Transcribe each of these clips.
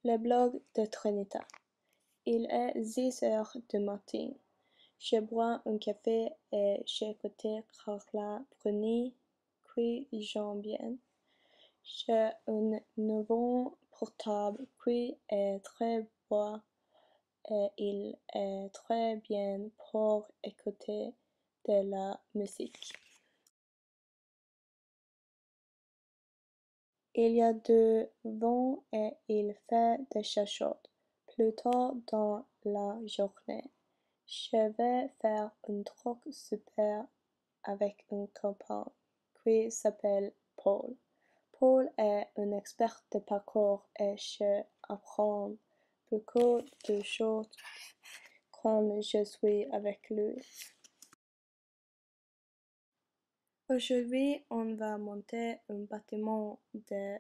Le blog de Trinita. Il est 10 heures du matin. Je bois un café et j'écoute Carla Bruni, qui j'aime bien. J'ai un nouveau portable qui est très beau et il est très bien pour écouter de la musique. Il y a du vent et il fait déjà chaud. Plus tard dans la journée, je vais faire un truc super avec un copain qui s'appelle Paul. Paul est un expert de parcours et je apprends beaucoup de choses quand je suis avec lui. Aujourd'hui, on va monter un bâtiment de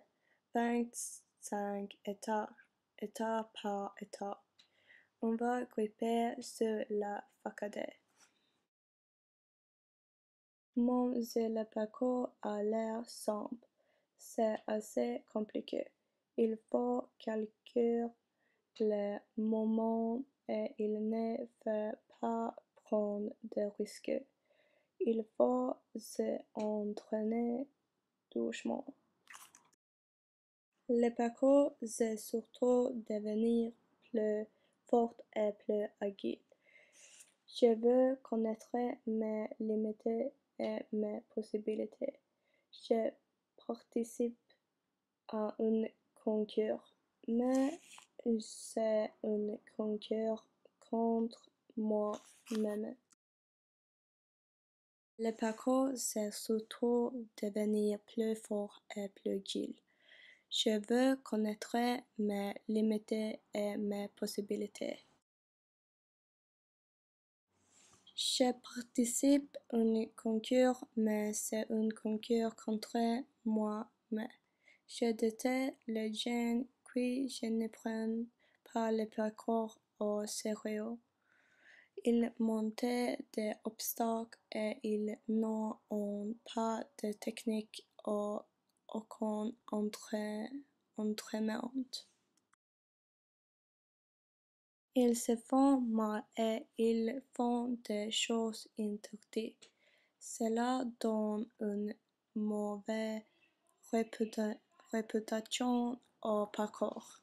25 étages, étage par étage. On va grimper sur la facade. Mon le parcours a l'air simple. C'est assez compliqué. Il faut calculer le moment et il ne faut pas prendre de risques. Il faut s'entraîner doucement. Le parcours, c'est surtout devenir plus fort et plus agile. Je veux connaître mes limites et mes possibilités. Je participe à un concours, mais c'est un concours contre moi-même. Le parcours, c'est surtout devenir plus fort et plus agile. Je veux connaître mes limites et mes possibilités. Je participe à un concours, mais c'est un concours contre moi-même. Je déteste les gens qui ne prennent pas le parcours au sérieux. Ils montent des obstacles et ils n'ont pas de technique ou aucun entraînement. Ils se font mal et ils font des choses interdites. Cela donne une mauvaise réputation au parcours.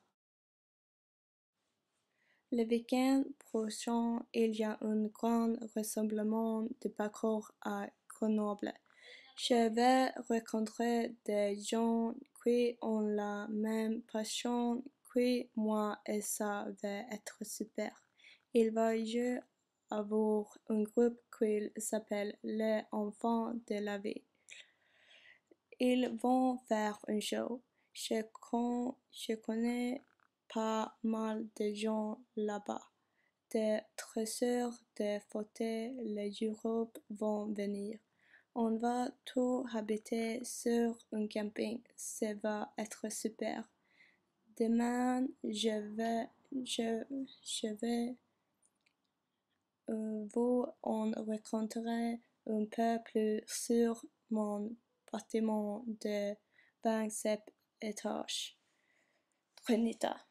Le week-end prochain, il y a un grand rassemblement de parcours à Grenoble. Je vais rencontrer des gens qui ont la même passion que moi et ça va être super. Il va y avoir un groupe qui s'appelle les Enfants de la Ville. Ils vont faire un show. Je connais pas mal de gens là-bas. Des traceurs de photos l'Europe vont venir. On va tout habiter sur un camping. Ça va être super. Demain, je vais vous en raconter un peu plus sur mon bâtiment de 27 étages. Trinita.